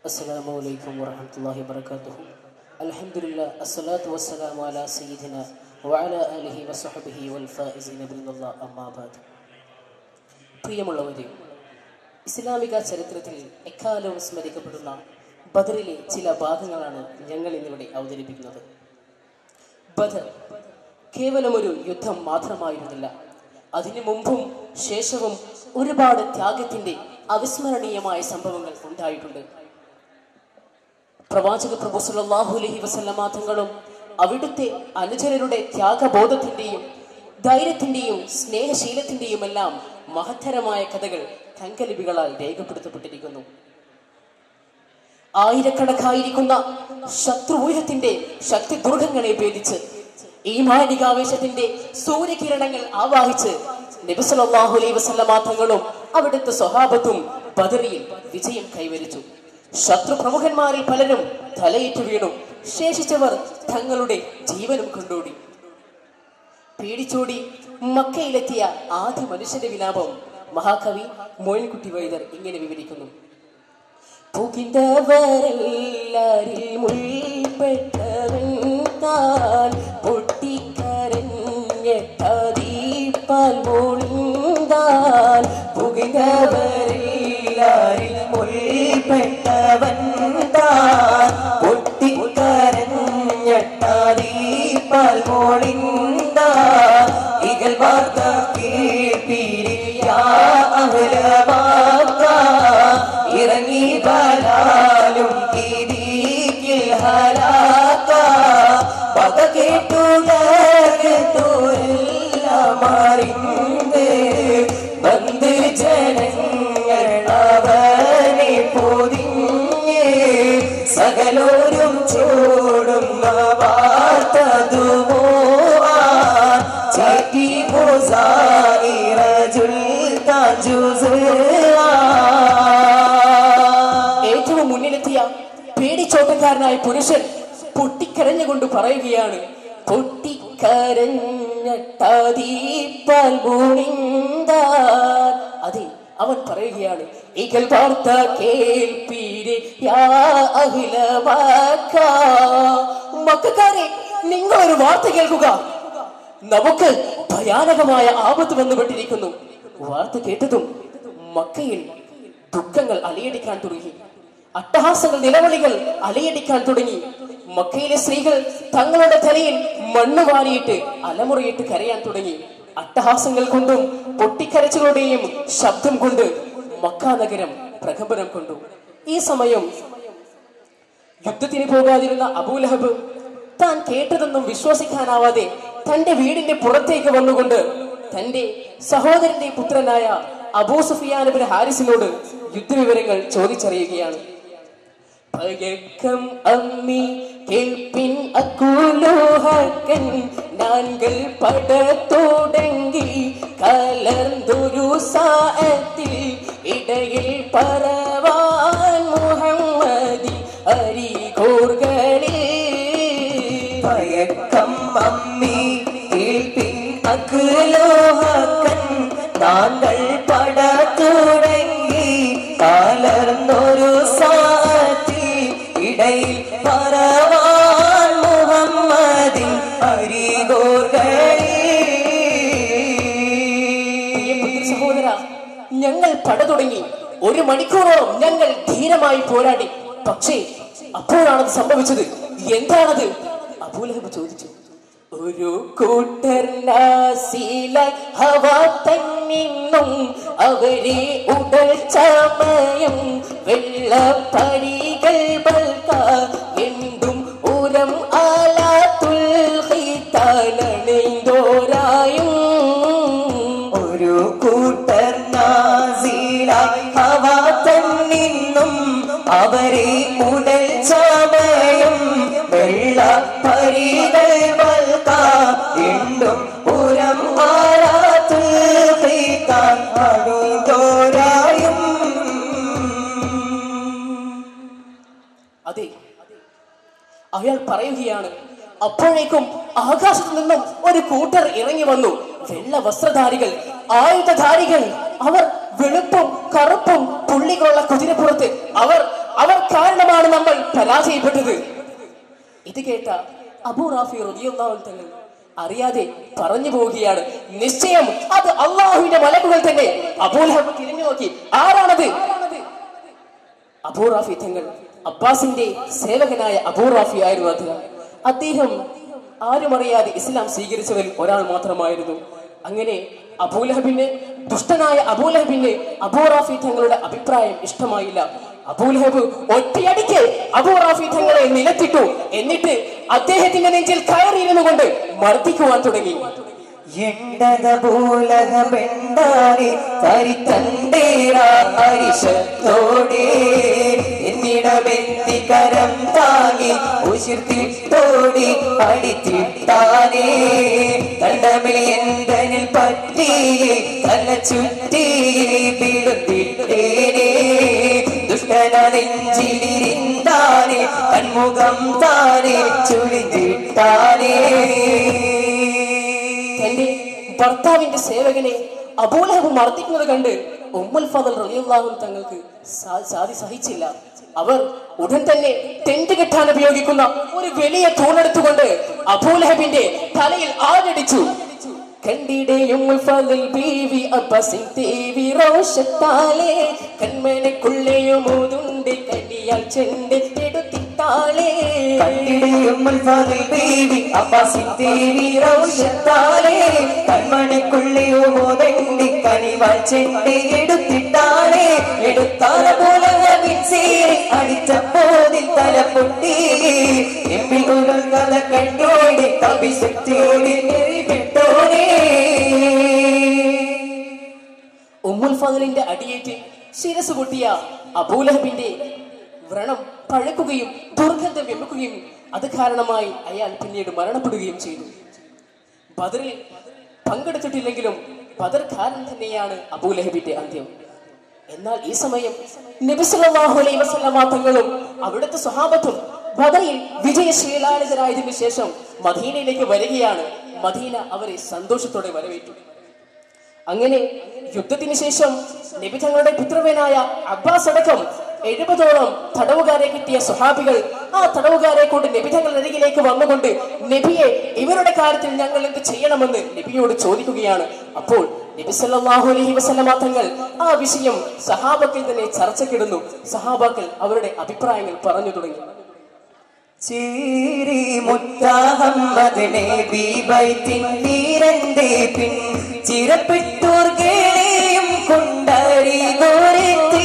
Assalamu alaikum warahmatullahi wabarakatuh. Alhamdulillah, assalatu wassalamu ala sayyidina wa ala alihi wa sahbihi wal faizina billah amma ba'd. പ്രിയമുള്ളവരെ, ഇസ്ലാമിക ചരിത്രത്തിൽ എക്കാലവും സ്മരിക്കപ്പെടുന്ന ബദറിലെ ചില ഭാഗങ്ങളാണ് ഞങ്ങൾ ഇന്നിവിടെ അവതരിപ്പിക്കുന്നത്. ബദർ കേവലം ഒരു യുദ്ധം മാത്രമായിരുന്നില്ല. അതിനു മുമ്പും ശേഷവും ഒരുപാട് ത്യാഗത്തിന്റെ അവിസ്മരണീയമായ സംഭവങ്ങൾ ഉണ്ടായിട്ടുണ്ട്. പ്രവാചക പ്രഭു സല്ലല്ലാഹു അലൈഹി വസല്ലമ തങ്ങളും അവിടുത്തെ അനുചരരുടെ ത്യാഗബോധത്തിന്റെയും ധൈര്യത്തിന്റെയും സ്നേഹശീലത്തിന്റെയും എല്ലാം മഹത്തരമായ കഥകൾ തങ്കലിപികളാൽ രേഖപ്പെടുത്തപ്പെട്ടിരിക്കുന്നു. ആയിരക്കണക്കായിരിക്കുന്ന ശത്രുവ്യൂഹത്തിന്റെ ശക്തി ദുർഗങ്ങളെ ഭേദിച്ച് ഈമാനികാവേശത്തിന്റെ സൂര്യകിരണങ്ങൾ ആവാഹിച്ച് നബി സല്ലല്ലാഹു അലൈഹി വസല്ലമ തങ്ങളും അവിടുത്തെ സ്വഹാബത്തും ബദറിൽ വിജയം കൈവരിച്ചു. ശത്രു പ്രമുഖന്മാരിൽ പലരും തലയേറ്റു വീണു. ശേഷിച്ചവർ തങ്ങളുടെ ജീവനും കൊണ്ടോടി. പേടിച്ചോടി മക്കയിലെത്തിയ ആദ്യ മനുഷ്യന്റെ വിലാപം മഹാകവി മോയിൻകുട്ടി വൈദ്യർ ഇങ്ങനെ വിവരിക്കുന്നു. പുകിന്തവരെല്ലാരിൽ മുൾപ്പെട്ടവൻ താൻ പൊട്ടിക്കരഞ്ഞെത്താദീപാൽ മോളിന്താൻ. പുകിന്തവരെല്ലാരിൽ മുൾപ്പെട്ടവൻ താൻ പൊട്ടിക്കരഞ്ഞെത്താദീപാൽ മോളിന്താൻ. ഇകൽ വാർത്ത കേൾപ്പീരിയാ അഹ്ലമാക്ക ഇറങ്ങി ബലാലും കിരീക്കിൽ ഹലാക്ക. പക കേട്ടുലകത്തോരെല്ലാം അറിந்து വന്ന് ജനങ്ങൾ അവനെ പൊതിഞ്ഞ് സകലോരും ചോടുന്ന വാർത്തതുമോ ചാറ്റി മോസായിറജുൽ താജുസ്. ഏറ്റവും മുന്നിലെത്തിയ പേടിച്ചോട്ടക്കാരനായ പുരുഷൻ പൊട്ടിക്കരഞ്ഞുകൊണ്ട് പറയുകയാണ്, പൊട്ടിക്കരഞ്ഞട്ടാദീപാൽ മോളിന്താൻ. അതെ, അവൻ പറയുകയാണ്, ഇകൽ വാർത്ത കേൾപ്പീരെ യാ അഹ്ല മക്ക. മക്കക്കാരെ, നിങ്ങളൊരു വാർത്ത കേൾക്കുക, നമുക്ക് ഭയാനകമായ ആപത്ത് വന്നുപെട്ടിരിക്കുന്നു. വാർത്ത കേട്ടതും മക്കയിൽ ദുഃഖങ്ങൾ അലയടിക്കാൻ തുടങ്ങി. അട്ടഹാസങ്ങൾ, നിലവിളികൾ അലയടിക്കാൻ തുടങ്ങി. മക്കയിലെ സ്ത്രീകൾ തങ്ങളുടെ തലയിൽ മണ്ണ് വാരിയിട്ട് അലമുറയിട്ട് കരയാൻ തുടങ്ങി. അട്ടഹാസങ്ങൾ കൊണ്ടും പൊട്ടിക്കരച്ചുകളുടെയും ശബ്ദം കൊണ്ട് മക്ക നഗരം പ്രകമ്പനം കൊണ്ടു. ഈ സമയം യുദ്ധത്തിന് പോകാതിരുന്ന അബൂലഹബ് താൻ കേട്ടതൊന്നും വിശ്വസിക്കാനാവാതെ തന്റെ വീടിന്റെ പുറത്തേക്ക് വന്നുകൊണ്ട് തന്റെ സഹോദരന്റെ പുത്രനായ അബൂ സുഫിയാൻ ഇബ്നു ഹാരിസിനോട് യുദ്ധവിവരങ്ങൾ ചോദിച്ചറിയുകയാണ്. പഴക്കം അമ്മി കേൾപ്പിൻ അക്കുലോഹക്കൻ നാൻകൾ പട തുടങ്ങി കലർന്നൊരു സാഅത്തിൽ ഇടയിൽ പറവാൻ മുഹമ്മദി അരികോർകളിൽ. പഴക്കം അമ്മി കേൾപ്പിൻ അക്കുലോഹക്കൻ നാൻകൾ പട തുടങ്ങി കലർന്നൊരു സാഅത്തിൽ ഇടയിൽ പറവാൻ മുഹമ്മദിൻ അരികോർകളിൽ. സഹോദര, ഞങ്ങൾ പട തുടങ്ങി. 1 മണിക്കൂറോളം ഞങ്ങൾ ധീരമായി പോരാടി. പക്ഷേ അപ്പോഴാണത് സംഭവിച്ചത്. എന്താണത്? അബൂലഹബ് ചോദിച്ചു. ഒരു കൂട്ടർ ഹവ തന്നിന്നും അവരെ ഉടൽ ചമയം വെള്ളപ്പടികൾ ബൽക്ക എന്തും ഉരം ആലാത്തുൽ ഖിതാലണൈന്തോരായും. ഒരു കൂട്ടർ ഹവ തന്നിന്നും അവരെ ഉടൽ ചമയം വെള്ളപ്പടികൾ ബൽക്ക എന്തും ഉരം ആലാത്തുൽ ഖിതാലണൈന്തോരായും. അതെ, അയാൾ പറയുകയാണ്, അപ്പോഴേക്കും ആകാശത്തു നിന്നും ഒരു കൂട്ടർ ഇറങ്ങി വന്നു. വെള്ള വസ്ത്രധാരികൾ, ആയുധധാരികൾ. അവർ വെളുപ്പും കറുപ്പും പുള്ളികളുള്ള കുതിരപ്പുറത്ത് അവർ അവർ കാരണമാണ് നമ്മൾ പരാജയപ്പെട്ടത്. ഇത് കേട്ട അബൂ റാഫി റളിയല്ലാഹു അൻഹു തങ്ങൾ അറിയാതെ പറഞ്ഞു പോവുകയാണ്, നിശ്ചയം അത് അള്ളാഹുവിന്റെ മലക്കുകൾ തന്നെ. അബൂ ലഹബ് തിരിഞ്ഞു നോക്കി, ആരാണത്? അബൂ റാഫി തങ്ങൾ, അബ്ബാസിന്റെ സേവകനായ അബൂ റാഫി ആയിരുന്നു അദ്ദേഹം ആരും അറിയാതെ ഇസ്ലാം സ്വീകരിച്ചവരിൽ ഒരാൾ മാത്രമായിരുന്നു. അങ്ങനെ അബൂലഹബിന്, ദുഷ്ടനായ അബൂലഹബിന് അബൂ റാഫി തങ്ങളുടെ അഭിപ്രായം ഇഷ്ടമായില്ല. അബൂലഹബ് ഒറ്റയടിക്ക് അബൂ റാഫി തങ്ങളെ നിലത്തിട്ടു. എന്നിട്ട് അദ്ദേഹത്തിന്റെ നെഞ്ചിൽ കയറിയിരുന്നു കൊണ്ട് മർദ്ദിക്കുവാൻ തുടങ്ങി. കരം താങ്ങി ഉശിർത്തിട്ടോടി അടിത്തിട്ടാനേ കണ്ടമിൽ എന്തനിൽ പറ്റി തല ചുറ്റി പിടുത്തിട്ടേനേ ദുഷ്ടന നെഞ്ചിലിരുന്നാനേ കൺമുഖം താനേ ചുളിഞ്ഞിട്ടാനേ. തന്റെ ഭർത്താവിന്റെ സേവകനെ അബൂലഹബ് മർദ്ദിക്കുന്നത് കണ്ട് ഉമ്മുൽ ഫദൽ റളിയല്ലാഹു അൻഹു തങ്ങൾക്ക് സഹിച്ചില്ല. അവർ ഉടൻ തന്നെ ടെന്റ് കെട്ടാൻ ഉപയോഗിക്കുന്ന ഒരു വലിയ തൂണെടുത്തുകൊണ്ട് അബൂലഹബിന്റെ തലയിൽ ആഞ്ഞടിച്ചു. കണ്ടിടയും ബീവി അബ്ബസിൻ ദേവി റോഷത്താലേ കൺമനക്കുള്ളയും ഊതുണ്ട് കടിയാൽ ചെണ്ട് എടുത്തിട്ടാളേ. കണ്ടിടയും ബീവി അബ്ബസിൻ ദേവി റോഷത്താലേ കൺമനക്കുള്ളയും ഊതുണ്ട് കടിവാൽ ചെണ്ട് എടുത്തിട്ടാളേ. എടുത്താല പോലെ അടിച്ചപ്പോതിൽ തല പൊട്ടി എമ്മിൽ ഒരു കഥ കണ്ടോടി കവിശക്തിയോടി എറിവിട്ടോനേ. ഉമ്മുൽ ഫദലിന്റെ അടിയേറ്റ് ശിരസ് പൊട്ടിയ അബൂലഹബിന്റെ വ്രണം പഴക്കുകയും ദുർഗന്ധം വെമ്മുകയും അത് കാരണമായി അയാൾ പിന്നീട് മരണപ്പെടുകയും ചെയ്തു. ബദറിൽ പങ്കെടുത്തിട്ടില്ലെങ്കിലും ബദർകാരൻ തന്നെയാണ് അബൂലഹബിന്റെ അന്ത്യം. എന്നാൽ ഈ സമയം നബി സല്ലല്ലാഹു അലൈഹി വസല്ലമ തങ്ങളും അവിടുത്തെ സ്വഹാബത്തും ബദറിൽ വിജയശ്രീലാളിതരായതിനു ശേഷം മദീനയിലേക്ക് വരികയാണ്. മദീന അവരെ സന്തോഷത്തോടെ വരവേറ്റു. അങ്ങനെ യുദ്ധത്തിന് ശേഷം നബി തങ്ങളുടെ പുത്രവനായ അബ്ബാസ് അടക്കം 70ഓളം തടവുകാരെ കിട്ടിയ സ്വഹാബികൾ ആ തടവുകാരെ കൊണ്ട് നബി തങ്ങളുടെ അരികിലേക്ക് വന്നുകൊണ്ട്, നബിയെ, ഇവരുടെ കാര്യത്തിൽ ഞങ്ങൾ എന്ത് ചെയ്യണമെന്ന് നബിയോട് ചോദിക്കുകയാണ്. അപ്പോൾ നബി സല്ലല്ലാഹു അലൈഹി വസല്ലമ തങ്ങൾ ആ വിഷയം സഹാബത്തിൽ തന്നെ ചർച്ചക്കിടുന്നു. സഹാബാക്കൾ അവരുടെ അഭിപ്രായങ്ങൾ പറഞ്ഞു തുടങ്ങി. ചീരി മുത്തഹമ്മദ് നബി ബൈത്തിൻ നീരന്റെ പിൻ ചിരപ്പിട്ടൂർഗേയും കൊണ്ടരി ദൂരത്തി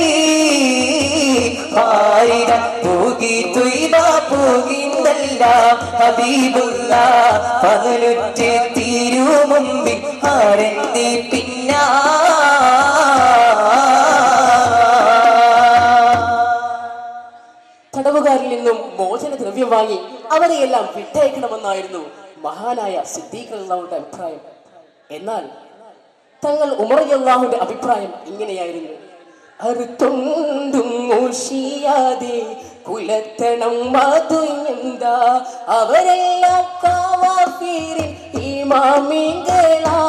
പാരിട പോകി തുയ്ബ പോകിന്തല്ല ഹബീബുല്ല പകലുറ്റ് തീരു മുമ്പിൽ ആരന്തി പിന്നാ. തടവുകാരിൽ നിന്നും മോചന ദ്രവ്യം വാങ്ങി അവരെയെല്ലാം വിട്ടയക്കണമെന്നായിരുന്നു മഹാനായ സിദ്ദീഖ് റളിയല്ലാഹുവിന്റെ അഭിപ്രായം. എന്നാൽ തങ്ങൾ ഉമർ റളിയല്ലാഹുവിന്റെ അഭിപ്രായം ഇങ്ങനെയായിരുന്നു. കുലത്തണം മാതുയെന്താ അവരെല്ലാം കാവാഫീരിൻ ഇമാമികളാ.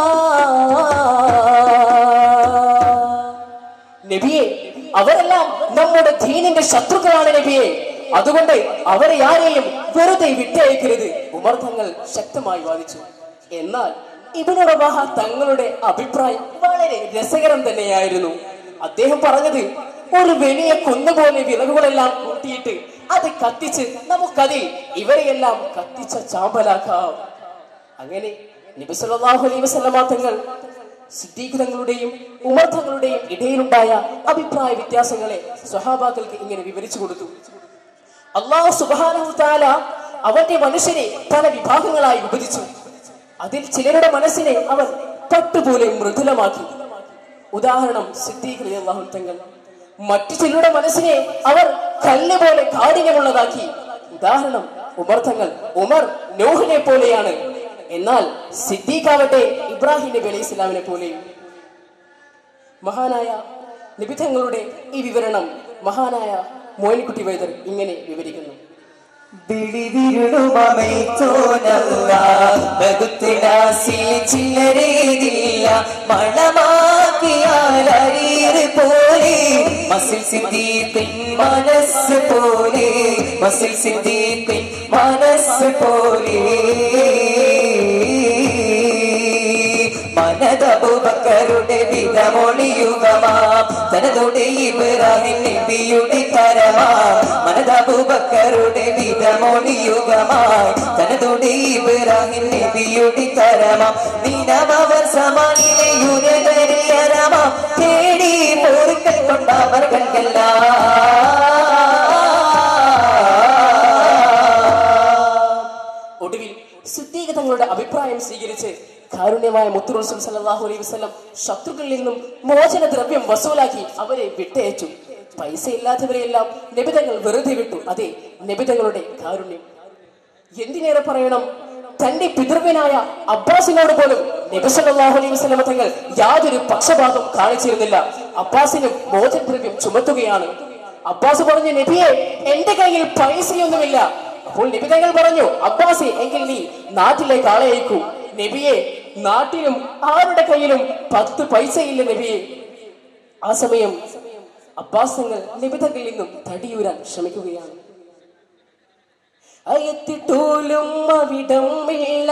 നബിയെ, അവരെല്ലാം നമ്മുടെ ദീനിന്റെ ശത്രുക്കളാണ് നബിയെ. അതുകൊണ്ട് അവരെ ആരെയും വെറുതെ വിട്ടയക്കരുത്. ഉമർ തങ്ങൾ ശക്തമായി വാദിച്ചു. എന്നാൽ ഇബ്നു റവാഹ തങ്ങളുടെ അഭിപ്രായം വളരെ രസകരം തന്നെയായിരുന്നു. അദ്ദേഹം പറഞ്ഞത്, ഒരു വലിയ കുന്നുപോലെ വിറകുകളെല്ലാം കൂട്ടിയിട്ട് അത് കത്തിച്ച് നമുക്കതിൽ ഇവരെയെല്ലാം കത്തിച്ച ചാമ്പലാക്കാം. അങ്ങനെ നബി സല്ലല്ലാഹു അലൈഹി വസല്ലമ തങ്ങൾ സിദ്ദീഖ് തങ്ങളുടെയും ഉമർ തങ്ങളുടെയും ഇടയിലുണ്ടായ അഭിപ്രായ വ്യത്യാസങ്ങളെ സ്വഹാബാക്കൾക്ക് ഇങ്ങനെ വിവരിച്ചു കൊടുത്തു. അല്ലാഹു സുബ്ഹാനഹു തആല അവന്റെ മനുഷ്യരെ പല വിഭാഗങ്ങളായി വിഭജിച്ചു. അതിൽ ചിലരുടെ മനസ്സിനെ അവർ പട്ടുപോലെ മൃദുലമാക്കി. ഉദാഹരണം സിദ്ദീഖ് റളിയല്ലാഹു തങ്ങൾ. മറ്റു ചിലരുടെ മനസ്സിനെ അവർ കല്ല് പോലെ കാഠിന്യമുള്ളതാക്കി. ഉദാഹരണം ഉമർ തങ്ങൾ. ഉമർ നൂഹിനെ പോലെയാണ്, എന്നാൽ സിദ്ദീഖ് ആവട്ടെ ഇബ്രാഹിം നബി അലൈഹി സ്വലാമിനെ പോലെയും. മഹാനായ നബി തങ്ങളുടെ ഈ വിവരണം മഹാനായ മോയിൻകുട്ടി വൈദ്യർ ഇങ്ങനെ വിവരിക്കുന്നു. മണമാക്കിയാൽ പോലെ മസിൽ സിദ്ദീഖിൻ മനസ്സ് പോലെ മസിൽ സിദ്ദീഖിൻ മനസ്സ് പോലെ മനത അബൂബക്കറുടെ വിധമൊളിയുഗമാം തനതുടെ ഇബ്രാഹിം നബിയുടെ തരമാം മനത അബൂബക്കറുടെ വിധമൊളിയുഗമാം തനതുടെ ഇബ്രാഹിം നബിയുടെ തരമാം നിനവർ സമാനിലെ യുരകരമാം തേടി പോർക്കൽ കൊണ്ടവർ കൽക്കല്ല ഒടുവിൽ സിദ്ദീഖ് തങ്ങളുടെ അഭിപ്രായം സ്വീകരിച്ച് കാരുണ്യമായ മുത്ത് റസൂൽ സല്ലല്ലാഹു അലൈഹി വസല്ലം ശത്രുക്കളിൽ നിന്നും മോചന ദ്രവ്യം വസൂലാക്കി അവരെ വിട്ടയച്ചു. പൈസ ഇല്ലാത്തവരെയെല്ലാം നബി തങ്ങൾ വെറുതെ വിട്ടു. അതെ, നബി തങ്ങളുടെ കാരുണ്യം. എന്തിനേറെ പറയണം, തന്റെ പിതൃവ്യനായ അബ്ബാസിനോട് പോലും നബി സല്ലല്ലാഹു അലൈഹി വസല്ലം തങ്ങൾ യാതൊരു പക്ഷപാതം കാണിച്ചിരുന്നില്ല. അബ്ബാസിനും മോചനദ്രവ്യം ചുമത്തുകയാണ്. അബ്ബാസ് പറഞ്ഞു, നബിയെ, എന്റെ കയ്യിൽ പൈസയൊന്നുമില്ല. അപ്പോൾ നബി തങ്ങൾ പറഞ്ഞു, അബ്ബാസെ, എങ്കിൽ നീ നാട്ടിലേക്ക് ആളെ അയക്കൂ. നബിയെ, നാട്ടിലും ആരുടെ കയ്യിലും 10 പൈസയില്ല നബിയെ. ആ സമയം അബ്ബാസ് തങ്ങൾ നബി തങ്ങളിൽ നിന്നും തടിയൂരാൻ ശ്രമിക്കുകയാണ്. അയത്തിട്ടൂലും അവിടമില്ല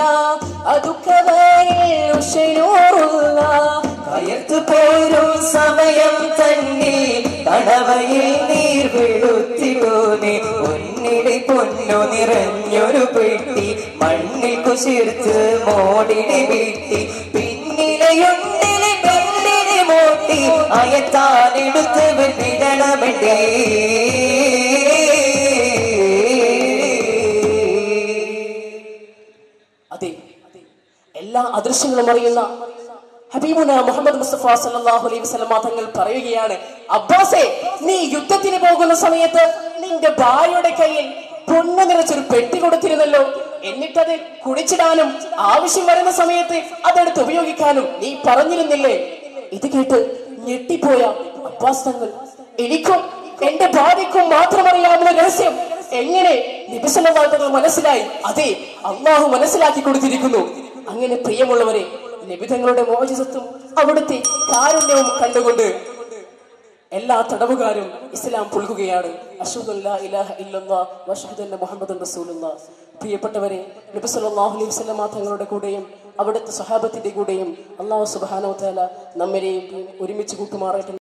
കയർത്തു പോരും സമയം തന്നെ കടവയിൽ നീർ വെളുത്തിടൂനെ പൊന്നിടെ പൊന്നു നിറഞ്ഞൊരു പെട്ടി മണ്ണിൽ കുശിർത്ത് മോടിനെ വീട്ടി പിന്നിലെയൊന്നിലെ പെണ്ണിനെ മോട്ടി അയത്താനെടുത്ത് വിടണമെണ്ടേ അതെ, എല്ലാ അദൃശ്യങ്ങളും അറിയുന്ന ഹബീബുന മുഹമ്മദ് മുസ്തഫ സല്ലല്ലാഹു അലൈഹി വസല്ലം തങ്ങൾ പറയുകയാണ്, അബ്ബാസേ, നീ യുദ്ധത്തിന് പോകുന്ന സമയത്ത് നിന്റെ ഭാര്യയുടെ കയ്യിൽ പൊന്നു നിറച്ചൊരു പെട്ടി കൊടുത്തിരുന്നല്ലോ. എന്നിട്ടത് കുടിച്ചിടാനും ആവശ്യം വരുന്ന സമയത്ത് അതെടുത്ത് ഉപയോഗിക്കാനും നീ പറഞ്ഞിരുന്നില്ലേ? ഇത് കേട്ട് ഞെട്ടിപ്പോയ അബ്ബാസ് തങ്ങൾ, എനിക്കും എന്റെ ഭാര്യക്കും മാത്രമറിയാവുന്ന രഹസ്യം എങ്ങനെ നബി സല്ലല്ലാഹു അലൈഹി വസല്ലം മനസ്സിലായി? അതെ, അല്ലാഹു മനസ്സിലാക്കി കൊടുത്തിരിക്കുന്നു. അങ്ങനെ പ്രിയമുള്ളവരെ, നബി തങ്ങളുടെ മോചിതത്വം അവിടുത്തെ കാരുണ്യവും കണ്ടുകൊണ്ട് എല്ലാ തടവുകാരും ഇസ്ലാം പുൽകുകയാണ്. അശ്ഹദു അല്ലാ ഇലാഹ ഇല്ലല്ലാഹ് വഅശ്ഹദു അന്ന മുഹമ്മദൻ റസൂലുള്ളാഹ്. പ്രിയപ്പെട്ടവരെ, നബി സല്ലല്ലാഹു അലൈഹി വസല്ലം തങ്ങളുടെ കൂടെയും അവിടുത്തെ സ്വഹാബത്തിന്റെ കൂടെയും അല്ലാഹു സുബ്ഹാനഹു വ തആല നമ്മരെയും ഒരുമിച്ച് കൂട്ടുമാറാട്ടെ.